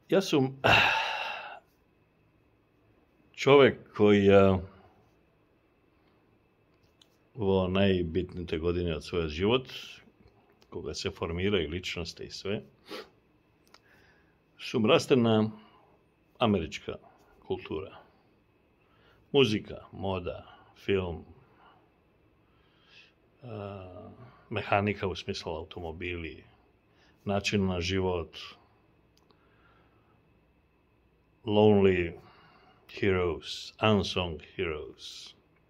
Ja sam čovek koji u najbitnije te godine od svoj život, koga se formiraju ličnosti i sve, su rastena američka kultura. Muzika, moda, film, mehanika u smislu automobili, način na život, lonely heroes, unsung heroes.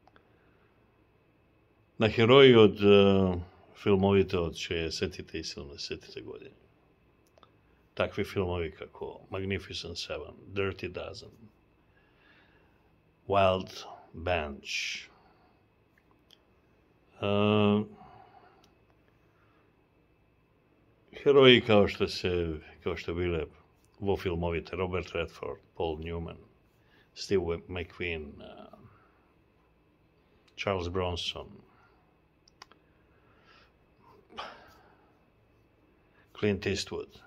Na heroji od filmovite od 60. i 70. godine. Takvi filmovi kako Magnificent Seven, Dirty Dozen, Wild Bunch, heroji kao što bile vo filmovite Robert Redford, Paul Newman, Steve McQueen, Charles Bronson, Clint Eastwood.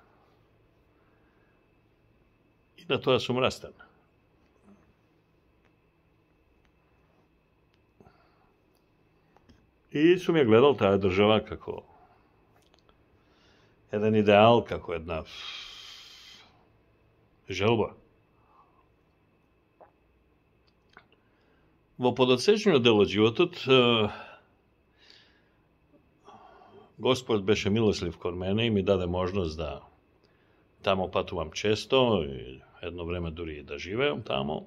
I na to su mrastane. I su mi je gledal ta država kako jedan ideal, kako jedna želba. Во подоцечниот дел од животот, Господ беше милослив кон мене и ми даде можност да тамо патувам често, и едно време дури и да живеам тамо,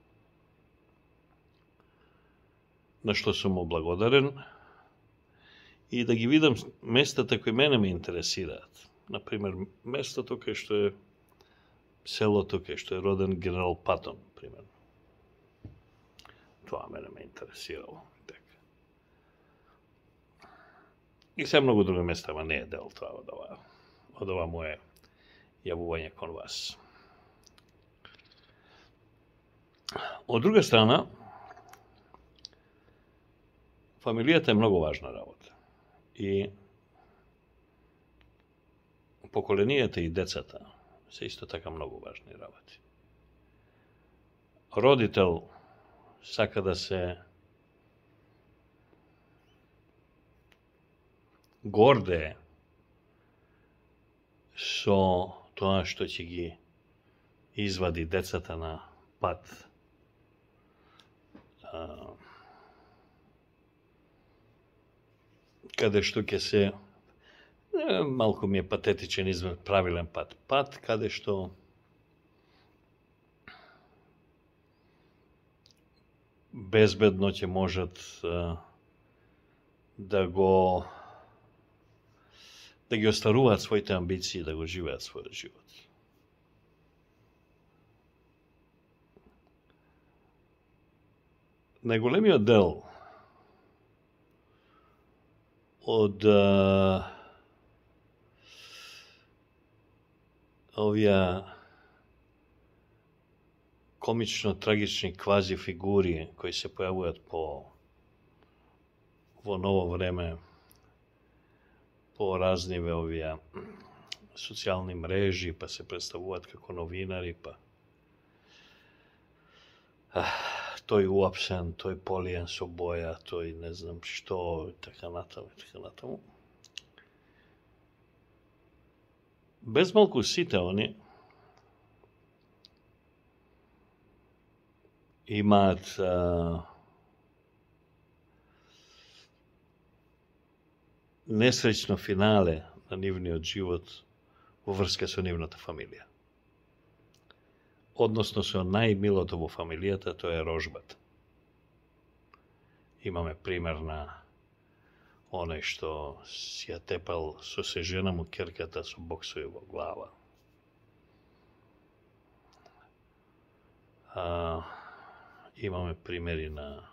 на што сум му благодарен, и да ги видам местата кои мене ме интересираат. Например, местото кај што е селото кај што е роден генерал Патон, примерно. Това мене ме интересирало. И се многу други места, ама не е дел тоа од ова моje јавување кон вас. Од друга страна, фамилијата е многу важна работа. И поколенијата и децата се исто така многу важни работи. Родител сака да се горде со тоа што ќе ги извади децата на пат каде што ќе се малку ми е патетичен измер правилен пат каде што безбедно ќе можат да ги остваруваат своите амбиции, да го живеат својот живот. Најголемиот дел од овие комично-трагични квази фигури кои се појавуваат во ново време по разни овие социјални мрежи, па се представуваат како новинари, па тој уапсен, тој полиен со боја, тој не знам што, така натаму. Без малку сите они имаат несреќно финале на нивниот живот во врска со нивната фамилија. Односно со најмилото во фамилијата, тоа е рожбата. Имаме пример на оној што си ја тепал со се жена му керката со боксови во глава. Имаме примери на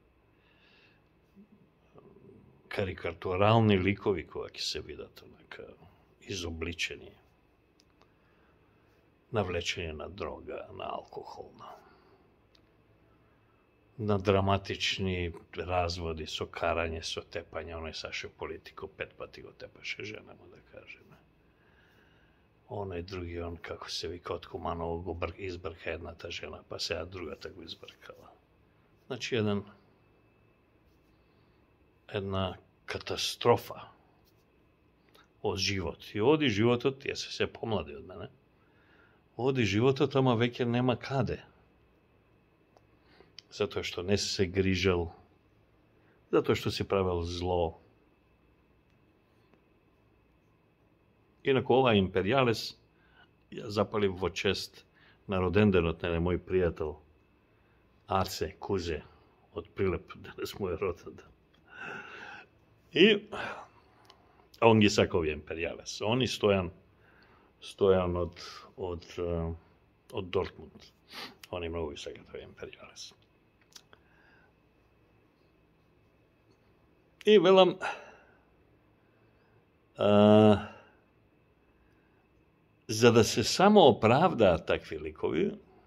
карикатурални ликови кога ќе се видат онака изобличени, навлечени на дрога, на алкохол, на драматични разводи со карање, со тепање, оној Саше Политико 5 пати го тепаше жена му, да кажеме. onaj drugi, kako se vi kod Kumanovog izbrka jedna ta žena, pa se ja druga tako izbrkala. Znači, jedna katastrofa od život. I odi život, ja se pomladi od mene, odi život tamo već nema kade. Zato što ne se grižel, zato što si pravil zlo. Inako ovaj imperiales, ja zapalim v čest na rodendenotne, moj prijatelj Arce Kuze od Prilep, danes moj roden. I on Gisakov je imperiales. Oni stojan od Dortmund. Oni mnogo Gisakov je imperiales. I velam, za da se samo opravda takvi likovi,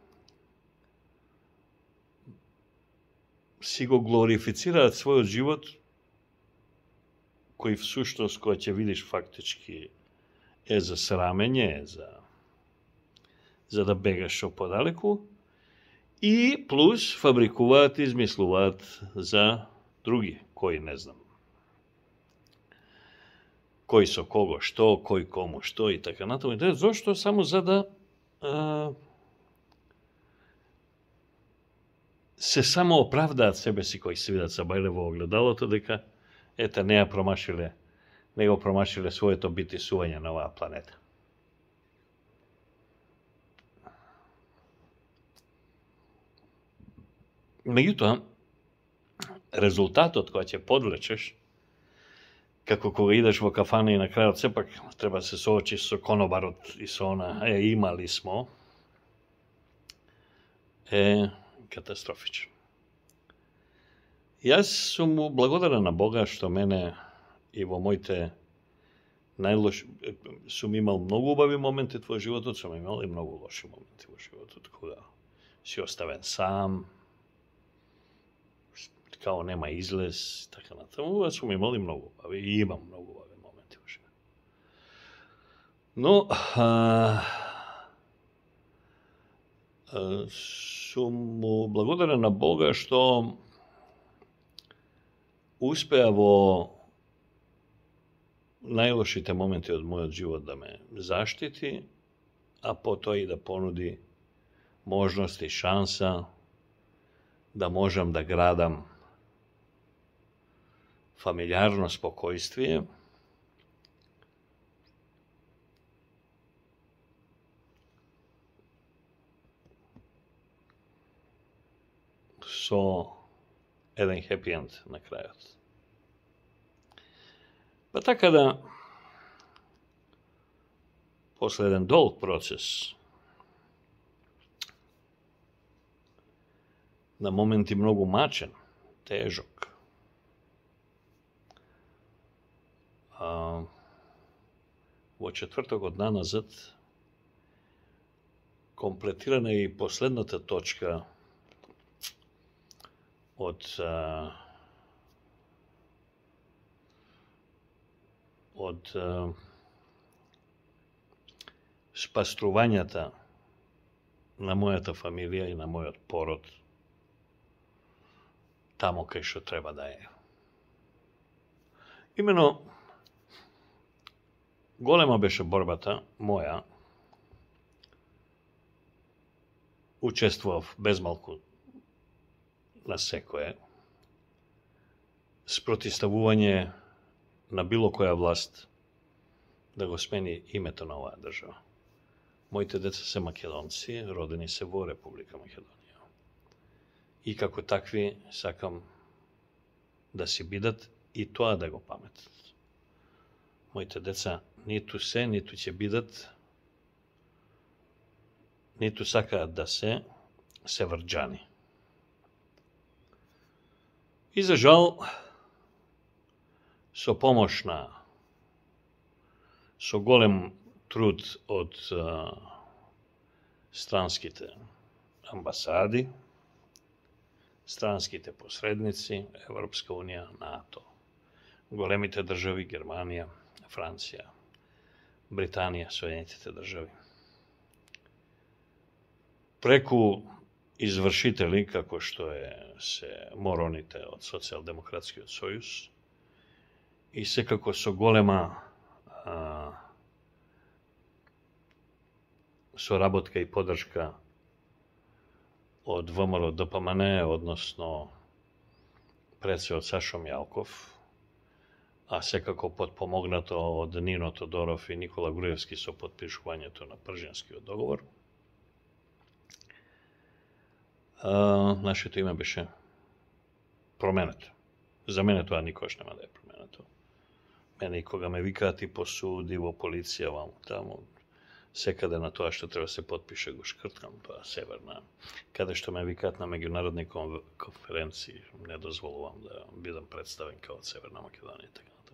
si go glorificirat svoj život, koji v suštost, koja će vidiš faktički je za sramenje, za da begaš podaleku, i plus fabrikovat, izmislovat za drugi, koji ne znam, koji su kogo što, koji komu što i tako na to. Zašto? Samo za da se samo opravdat sebe si koji se vidat sa Bajlevo ogledalo, to deka, ne promašile, nego promašile svoje to biti suvanje na ova planeta. Međutim, rezultat od koja će podlečeš, kako koga ideš u kafane i na kraju cepak treba se soći s konobarot i s ona, imali smo, katastrofično. Ja sam mu blagodaran na Boga što mene i vo mojte su mi imali mnogo ubavi momente tvoj životu, su mi imali mnogo loši momenti u životu, koga si ostaven sam, kao nema izlez, tako na tamo, su mi imali mnogo ubavi i imam mnogo ubavi momenti u životu. No, su mu blagodaran na Boga što uspjavo najlošite momenti od mojeg života da me zaštiti, a po to i da ponudi možnosti, šansa da možem da gradam familijarno spokojstvije, so jedan happy end na kraju. Pa tako da posle jedan dolg proces, na momenti mnogo mačen, težok, od četvrtog od dana nazad kompletirana je i poslednata točka od spastrovanjata na mojata familija i na mojot porod tamo kaj što treba da je. Imeno, golema beše borbata moja učestvovав bezmalku na sekoje sprotistavuvanje na bilo koja vlast da go smeni imeto na ova država. Mojte deca se Makedonci, rodeni se vo Republika Makedonija. I kako takvi sakam da si bidat i toa da go pametat. Mojte deca nitu se, nitu će bidat, nitu saka da se vrđani. I za žal, so pomoćna, so golem trud od stranskite ambasadi, stranskite posrednici, Evropska unija, NATO, golemite državi, Germanija, Francija, Britanija, Sojedinjene države. Preku izvršitelji, kako što je se moronite od socijaldemokratski od Sojuz, i se kako su golema sorabotka i podrška od VMRO DPMN, odnosno predse od Sašom Jalkov, a se kako potpomognato od Nino Todorov i Nikola Grujevski su potpišuvanje to na pržanski dogovor. Naše to ime biše promeneto. Za mene to niko još nema da je promeneto. Mene koga me vikati posudivo policija vam tamo sekade na to što treba se potpiše go škrtkam, pa severna. Kada što me vikat na međunarodnoj konferenciji, ne dozvolu vam da budem predstavljen kao od Severna Makedonija.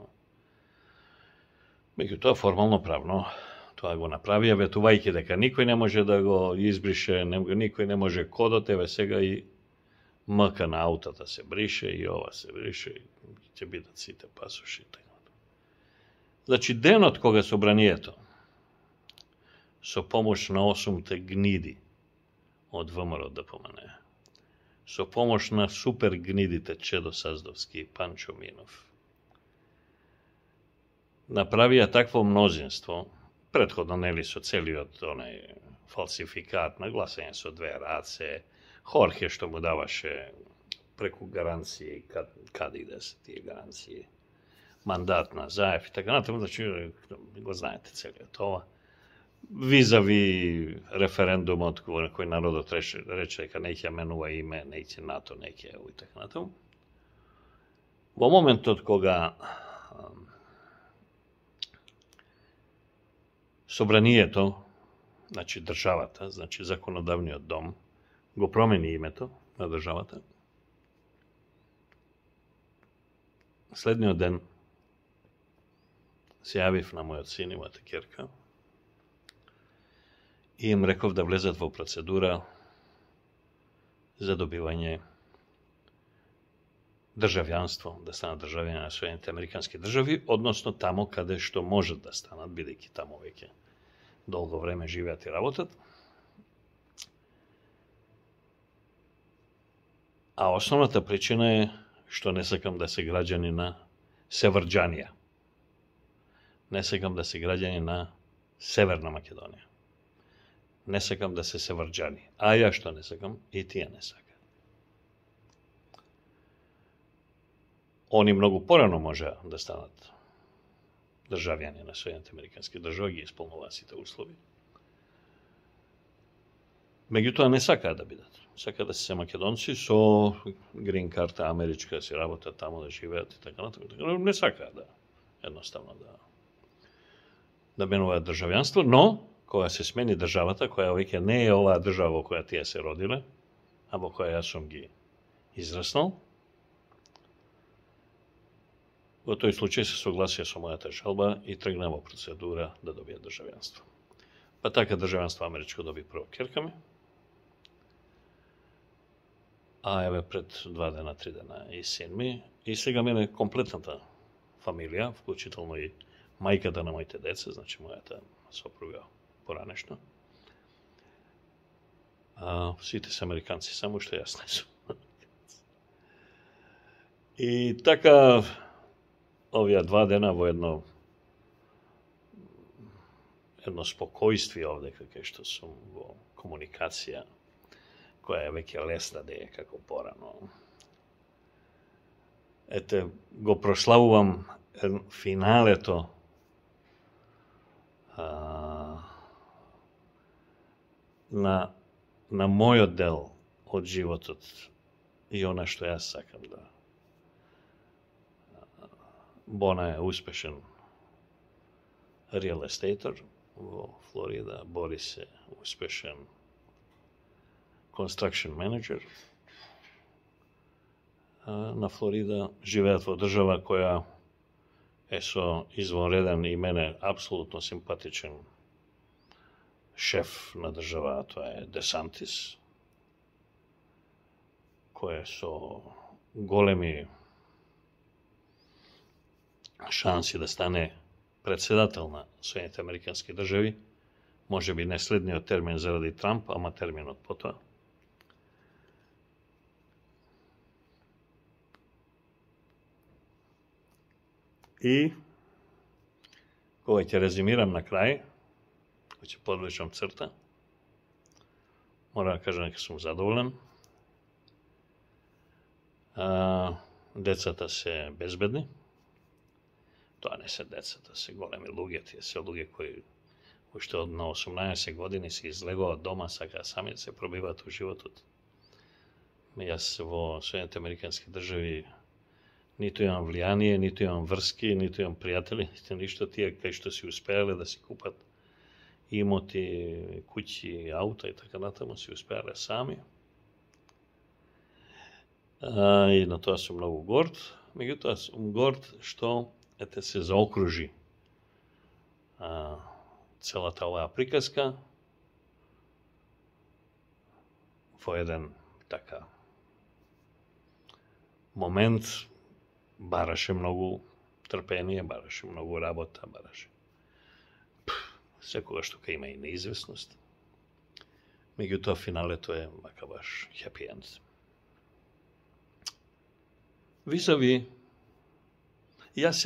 Među to formalno pravno to go napravi, a tu vajke deka niko ne može da go izbriše, niko ne može kod od tebe svega i maka na auta da se briše i ova se briše i će biti da cite pasuši. Znači, den od koga su branijeto so pomoć na osumte gnidi od VMRO DPMN. So pomoć na super gnidite Čedo Sazdovski, Pančo Minov. Napravija takvo množinstvo, prethodno neli su celi od onaj falsifikat, na glasanje su dve race, Jorge što mu davaše preku garancije, kad ide se tije garancije, mandat na Zajev i tako naprijed, znači go znajete celi od toga. Vizavi referendum od koji narod reče kad neće menuva ime, neće NATO, neće EU i tako naprijed. U momentu od koga sobranije to, znači državata, znači zakonodavni od dom, go promeni ime to na državata. Slednji den se javiv na moj sin, imate Kirka, i im rekao da vlezat v procedura za dobivanje državljanstvo, da stane državljanje na Sjedinjenih Amerikanskih Državi, odnosno tamo kada što može da stanat, bideki tamo uvijek je dolgo vreme živjeti i rabotat. A osnovna ta pričina je što ne sekam da se građanina Severđanija. Ne sekam da se građanina Severna Makedonija. Ne sekam da se Severđani. A ja što ne sekam, i ti ja ne sekam. Oni mnogo porano može da stanat državljani na Sjedinjenih Amerikanskih Država i ispunovasite uslovi. Međutim, ne saka da bidat. Saka da se Makedonci so green karta američka si rabota tamo da živeti, tako ne saka da jednostavno da menuje državljanstvo, no koja se smeni državata, koja uvijek ne je ova država koja ti je se rodile, abo koja ja sam gi izrasnal. U toj slučaju se suglasio sa moja ta žalba i trgnemo procedura da dobije državljanstvo. Pa tako državljanstvo američko dobi prvo Kirkami, a evo pred 2 dana, 3 dana i sin mi. I svega mene kompletna ta familija, vključitelno i majka da na mojte dece, znači moja ta sopruga poranešno. Svi se Amerikanci, samo što jasne su. I taka ovija 2 dana vo jedno spokojstvi ovdje, kakve što su komunikacija, koja je već lesna da je kako porano. Ete, go proslavujem finale to na moj oddel od života i ona što ja sakam da Bona je uspešan real estater u Florida, Boris je uspešan construction manager na Florida, živeat v država koja je so izvanredan i mene apsolutno simpatičan šef na država, a to je DeSantis, koje so golemi šansi da stane председател на Соединените Американски држави, може би најследниот термин заради Трамп, ама терминот потоа. И кога ќе резимирам на крај, кога ќе подвечам црта, мора да кажам дека сум задоволен. Децата се безбедни. Тоа не се децата, се големи луѓе, тие се луѓе кои уште од на 18 години се излегуваат дома, сака сами да се пробиваат во животот. Јас во Соединените Американски држави ниту имам влијание, ниту имам врски, ниту имам пријатели, ништо. Тие кај што си успеале да си купат имоти, куќи, аута и така натаму, си успеале сами. И на тоа сум многу горд. Меѓутоа сум горд што се заокружи целата оваа приказка во еден така момент. Бараше многу трпение, бараше многу работа, бараше секогаш тука има и неизвестност. Меѓутоа финалето е мака баш happy end. Висави, јас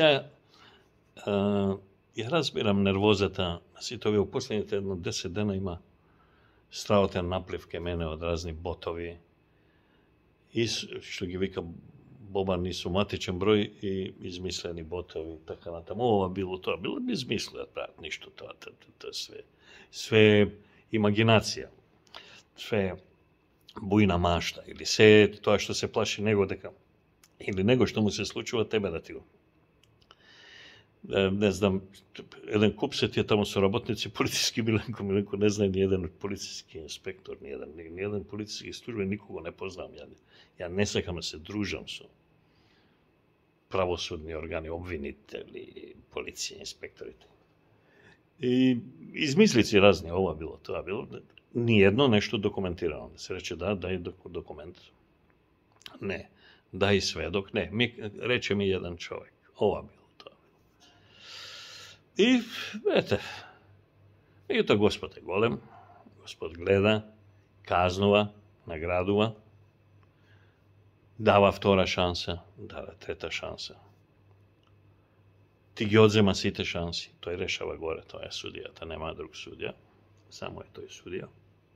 ја разбирам нервозата на сите овие. Последните 10 дена има страхотен наплив ке мене од разни ботови и што ги вика Бобан и соматичен број и измислени ботови, така натаму. Ова било, тоа било, измислиат, прават ништо, тоа све имагинација, све бујна машта, или се тоа што се плаши него дека, или него што му се случува тебе да ти го. Не знам, еден куп се тие таму со работници, полициски Миленко не знае ни еден полициски инспектор, ни еден полициски службен, никого не познам. Ја не сакам да се дружам со правосудни органи, обвинители, полиција, инспекторите. И измислици разни, ова било, тоа било. Ниедно нешто документирано. Да се рече дај документ. Не. Дај сведок. Не. Рече ми еден човек. Ова било, тоа било. И, ете, меѓутоа Господ е голем. Господ гледа, казнува, наградува, дава втора шанса, дава трета шанса. Ти ги одзема сите шанси. Тој решава горе, тоа е судијата, нема друг судија. Само е тој судија.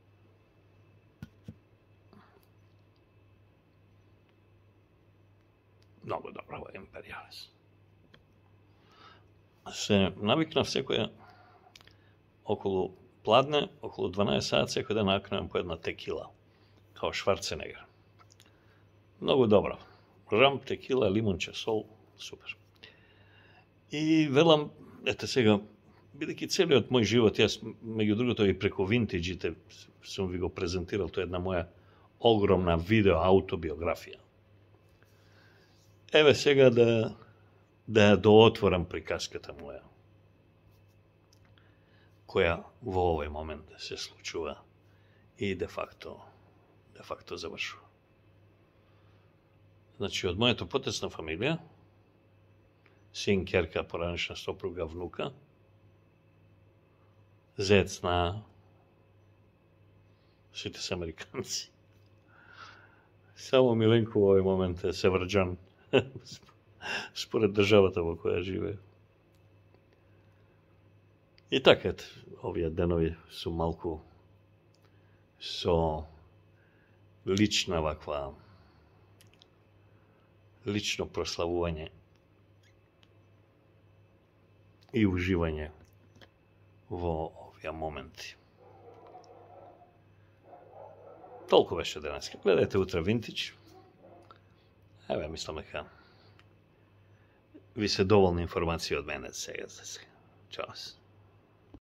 Многу добро во империалис. Се навикнав секоја околу пладне, околу 12 сат, секој ден накнувам по една текила, као Шварценегер. Многу добро. Рам, текила, лимунче, сол, супер. И велам, ете сега, бидејќи целиот мој живот, јас меѓу другото и преку винтиџите сум ви го презентирал, тоа е една моја огромна видео аутобиографија. Еве сега да ја доотворам приказката моја, која во овој момент се случува и де факто завршува. Значи, од мојата потесна фамилија, син, ќерка, поранешна сопруга, внука, зец на сите се американци. Само Миленко во овој момент е севрџан, според државата во која живее. И така, овие денови су малку со лично прославување и уживање во овие моменти. Толку беше денеска. Гледајте утре Винтидж. Еве, мислам дека ви се доволни информации од мене сега. Чао.